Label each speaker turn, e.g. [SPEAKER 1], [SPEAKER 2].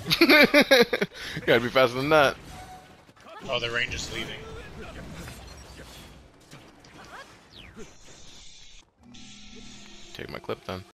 [SPEAKER 1] Gotta be faster than that.
[SPEAKER 2] Oh, the range is leaving.
[SPEAKER 1] Take my clip then.